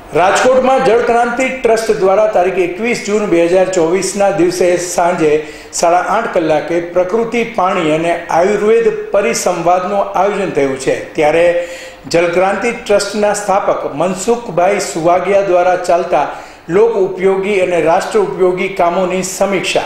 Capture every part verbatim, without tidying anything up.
રાજકોટમાં જળક્રાંતિ ટ્રસ્ટ દ્વારા તારીખ એકવીસ જૂન બે હજાર ચોવીસના દિવસે સાંજે સાડા આઠ કલાકે પ્રકૃતિ પાણી અને આયુર્વેદ પરિસંવાદનું આયોજન થયું છે। ત્યારે જળક્રાંતિ ટ્રસ્ટના સ્થાપક મનસુખભાઈ સુવાગિયા દ્વારા ચાલતા લોક ઉપયોગી અને રાષ્ટ્ર ઉપયોગી કામોની સમીક્ષા,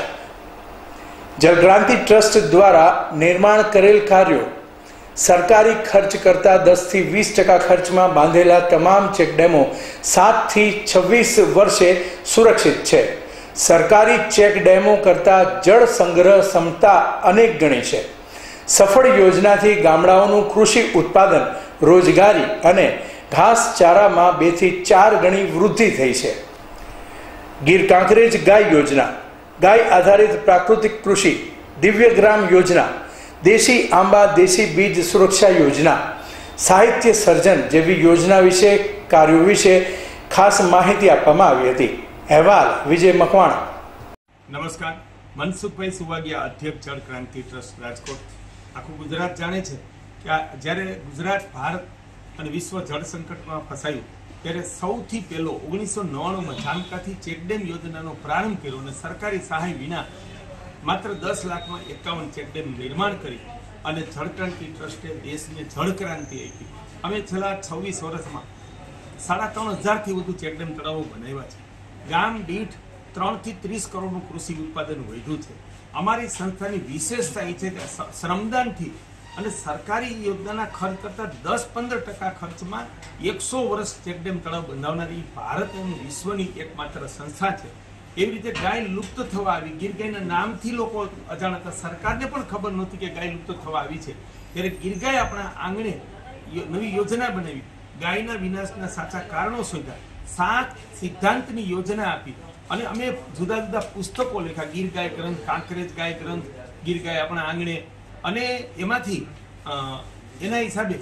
જળક્રાંતિ ટ્રસ્ટ દ્વારા નિર્માણ કરેલ કાર્યો, સરકારી ખર્ચ કરતા દસ થી વીસ ટકા ખર્ચમાં બાંધેલા તમામ ચેકડેમો સાત થી છવ્વીસ વર્ષે સુરક્ષિત છે। સરકારી ચેકડેમો કરતા જળ સંગ્રહ ક્ષમતા અનેક ગણી છે। સફળ યોજનાથી ગામડાઓનું કૃષિ ઉત્પાદન, રોજગારી અને ઘાસચારામાં બે થી ચાર ગણી વૃદ્ધિ થઈ છે। ગીર કાંકરેજ ગાય યોજના, ગાય આધારિત પ્રાકૃતિક કૃષિ, દિવ્ય ગ્રામ યોજના, દેશી આંબા દેશી બીજ સુરક્ષા યોજના, સાહિત્ય સર્જન જેવી યોજના વિશે કાર્યો વિશે ખાસ માહિતી આપવામાં આવી હતી। અહેવાલ વિજય મકવાણા। નમસ્કાર, મનસુખભાઈ સુવાગિયા, અધ્યક્ષ જળક્રાંતિ ટ્રસ્ટ રાજકોટ। આખું ગુજરાત જાણે છે કે જ્યારે ગુજરાત ભારત અને વિશ્વ જળ સંકટમાં ફસાયું ત્યારે સૌથી પહેલો ઓગણીસો નવ્વાણુંમાં જામકાથી ચેકડેમ યોજનાનો પ્રારંભ કર્યો અને સરકારી સહાય વિના માત્ર દસ લાખમાં એકાવન ચેકડેમ નિર્માણ કરી અને જળક્રાંતિ ટ્રસ્ટે દેશને જળક્રાંતિ આપી। અમે છેલ્લા છવ્વીસ વર્ષમાં સાડા ત્રણ હજારથી વધુ ચેકડેમ તળાવો બનાવ્યા છે। ગામ દીઠ ત્રણથી ત્રીસ કરોડનું કૃષિ ઉત્પાદન વધ્યું છે। અમારી સંસ્થાની વિશેષતા એ છે કે શ્રમદાનથી અને સરકારી યોજનાના ખર્ચ કરતાં દસ પંદર ટકા ખર્ચમાં એકસો વર્ષ ચેકડેમ તળાવ બંધાવનારી ભારત અને વિશ્વની એકમાત્ર સંસ્થા છે। એવી રીતે ગાય લુપ્ત થવા આવી, ગીર ગાયના નામથી લોકો અજાણ હતા, સરકારને પણ ખબર નહોતી કે ગાય લુપ્ત થવા આવી છે। ત્યારે ગીર ગાય આપણા આંગણે નવી યોજના બનાવી, ગાયના વિનાશના સાચા કારણો શોધ્યા, સાત સિદ્ધાંતની યોજના આપી અને અમે જુદા જુદા પુસ્તકો લખ્યા, ગીર ગાય ગ્રંથ, કાંકરેજ ગાય ગ્રંથ, ગીર ગાય આપણા આંગણે, અને એમાંથી એના હિસાબે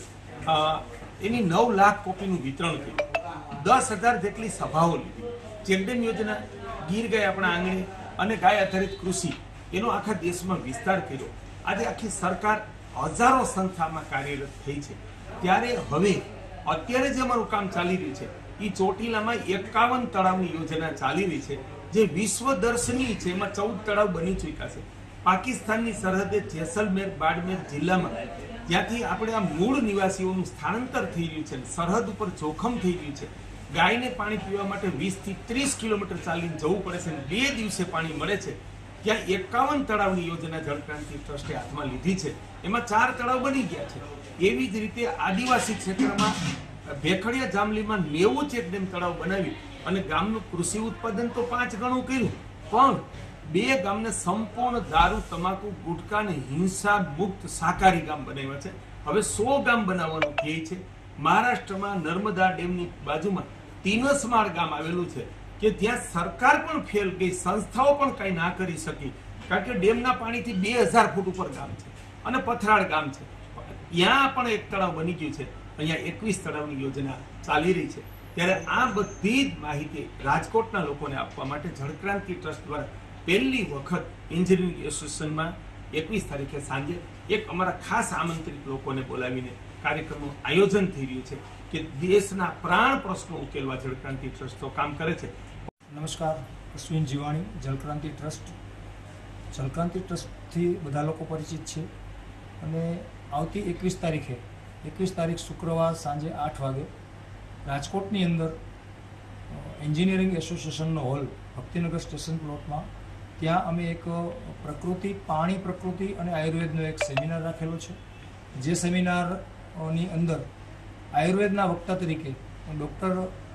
એની નવ લાખ કોપીનું વિતરણ કર્યું, દસ હજાર જેટલી સભાઓ લીધી। ચેકડેમ યોજના, ગીર ગાય આપણા આંગણે અને ગાય આધારિત કૃષિ, એનો આખા દેશમાં વિસ્તાર કર્યો। આજે આખી સરકાર હજારો સંસ્થામાં કાર્યરત થઈ છે। ત્યારે હવે અત્યારે જે અમારું કામ ચાલી રહ્યું છે એ ચોટીલામાં એકાવન તળાવની યોજના ચાલી રહી છે, જે વિશ્વ દર્શનીય છે। એમાં ચૌદ તળાવ બની ચૂક્યા છે। પાકિસ્તાનની સરહદે જેસલમેર બાડમેર જિલ્લામાં જ્યાંથી આપણે આ મૂળ નિવાસીઓનું સ્થળાંતર થઈ રહ્યું છે, સરહદ ઉપર જોખમ થઈ રહ્યું છે, ગાયને પાણી પીવા માટે વીસ થી ત્રીસ કિલોમીટર ચાલીને જવું પડે છે, બે દિવસે પાણી મળે છે, ત્યાં એકાવન તળાવની યોજના જળક્રાંતિ ટ્રસ્ટે હાથમાં લીધી છે। એમાં ચાર તળાવ બની ગયા છે। એવી જ રીતે આદિવાસી ક્ષેત્રમાં ભેખડિયા જામલીમાં નેવું ચેકડેમ તળાવ બનાવી અને ગામનું કૃષિ ઉત્પાદન તો પાંચ ગણું કર્યું, પણ બે ગામને સંપૂર્ણ દારૂ, તમાકુ, ગુટકા અને હિંસા મુક્ત શાકાહારી ગામ બનાવ્યા છે। હવે સો ગામ બનાવવાનું ધ્યેય છે। મહારાષ્ટ્રમાં નર્મદા ડેમની બાજુમાં તીનસમાળ ગામ આવેલું છે કે જ્યાં સરકાર પણ ફેલ ગઈ, સંસ્થાઓ પણ કઈ ના કરી શકી, કારણ કે ડેમના પાણીથી બે હજાર ફૂટ ઉપર ગામ છે અને પથરાળ ગામ છે। ત્યાં પણ એક તળાવ બની ગયું છે। અહીંયા એકવીસ તળાવની યોજના ચાલી રહી છે। ત્યારે આ બધી જ માહિતી રાજકોટના લોકોને આપવા માટે જળક્રાંતિ ટ્રસ્ટ દ્વારા પહેલી વખત એન્જિનિયરિંગ એસોસિએશનમાં એકવીસ તારીખે સાંજે એક અમારા ખાસ આમંત્રિત લોકોને બોલાવીને કાર્યક્રમનું આયોજન થઈ રહ્યું છે કે દેશના પ્રાણ પ્રશ્નો ઉકેલવા જળક્રાંતિ ટ્રસ્ટ કામ કરે છે। નમસ્કાર, અશ્વિન જીવાણી, જળક્રાંતિ ટ્રસ્ટ। જળક્રાંતિ ટ્રસ્ટથી બધા લોકો પરિચિત છે અને આવતી એકવીસ તારીખે એકવીસ તારીખ શુક્રવાર સાંજે આઠ વાગે રાજકોટની અંદર એન્જિનિયરિંગ એસોસિએશનનો હોલ ભક્તિનગર સ્ટેશન પ્લોટમાં ત્યાં અમે એક પ્રકૃતિ, પાણી પ્રકૃતિ અને આયુર્વેદનો એક સેમિનાર રાખેલો છે। જે સેમિનારની અંદર આયુર્વેદના વક્તા તરીકે ડૉક્ટર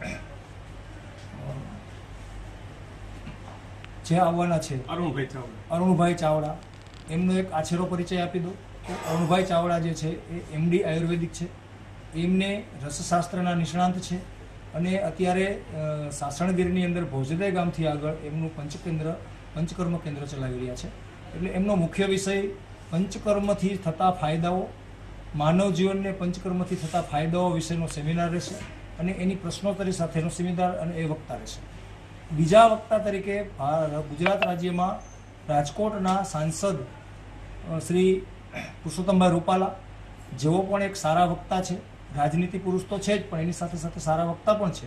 જે આવવાના છે અરુણભાઈ ચાવડા અરુણભાઈ ચાવડા એમનો એક આછેરો પરિચય આપી દો કે અરુણભાઈ ચાવડા જે છે એ એમડી આયુર્વેદિક છે, એમને રસશાસ્ત્રના નિષ્ણાંત છે અને અત્યારે સાસણગીરની અંદર ભોજદય ગામથી આગળ એમનું પંચકેન્દ્ર પંચકર્મ કેન્દ્ર ચલાવી રહ્યા છે। એટલે એમનો મુખ્ય વિષય પંચકર્મથી થતા ફાયદાઓ, માનવ જીવનને પંચકર્મથી થતા ફાયદાઓ વિશેનો સેમિનાર રહેશે અને એની પ્રશ્નોત્તરી સાથેનો સેમિનાર અને એ વક્તા રહેશે। બીજા વક્તા તરીકે ગુજરાત રાજ્યમાં રાજકોટના સાંસદ શ્રી પુરુષોત્તમભાઈ રૂપાલા, જેઓ પણ એક સારા વક્તા છે, રાજનીતિ પુરુષ તો છે જ પણ એની સાથે સાથે સારા વક્તા પણ છે,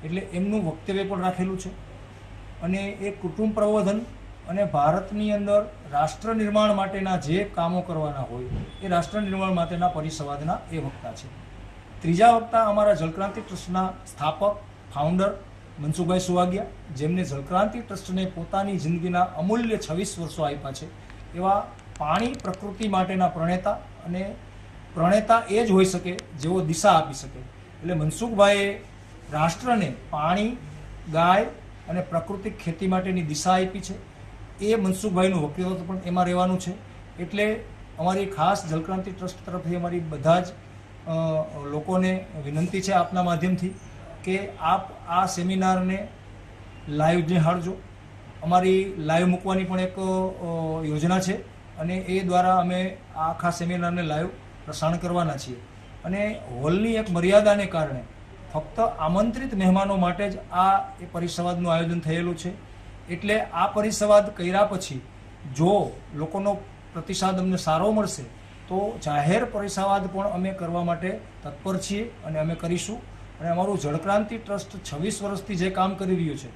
એટલે એમનું વક્તવ્ય પણ રાખેલું છે અને એ કુટુંબ પ્રબોધન અને ભારતની અંદર રાષ્ટ્ર નિર્માણ માટેના જે કામો કરવાના હોય એ રાષ્ટ્ર નિર્માણ માટેના પરિસંવાદના એ વક્તા છે. ત્રીજા વક્તા અમારા જળક્રાંતિ ટ્રસ્ટના સ્થાપક ફાઉન્ડર મનસુખભાઈ સુવાગિયા, જેમને જળક્રાંતિ ટ્રસ્ટને પોતાની જિંદગીના અમૂલ્ય છવ્વીસ વર્ષો આપ્યા છે, એવા પાણી પ્રકૃતિ માટેના પ્રણેતા અને પ્રણેતા એ જ હોઈ શકે જેઓ દિશા આપી શકે. એટલે મનસુખભાઈએ રાષ્ટ્રને પાણી, ગાય અને પ્રાકૃતિક ખેતી માટેની દિશા આપી છે. એ મનસુખભાઈનું વક્તવ્ય પણ એમાં રહેવાનું છે. એટલે અમારી ખાસ જળક્રાંતિ ટ્રસ્ટ તરફથી અમારી બધા જ લોકોને વિનંતી છે આપના માધ્યમથી કે આપ આ સેમિનારને લાઈવ નિહાળજો. અમારી લાઈવ મૂકવાની પણ એક યોજના છે અને એ દ્વારા અમે આખા સેમિનારને લાઈવ પ્રસારણ કરવાના છીએ. અને હોલની એક મર્યાદાને કારણે ફક્ત આમંત્રિત મહેમાનો માટે જ આ એ પરિસંવાદનું આયોજન થયેલું છે. એટલે આ પરિસંવાદ કર્યા પછી જો લોકોનો પ્રતિસાદ અમને સારો મળશે તો જાહેર પરિસંવાદ પણ અમે કરવા માટે તત્પર છીએ અને અમે કરીશું. અને અમારું જળક્રાંતિ ટ્રસ્ટ છવ્વીસ વર્ષથી જે કામ કરી રહ્યું છે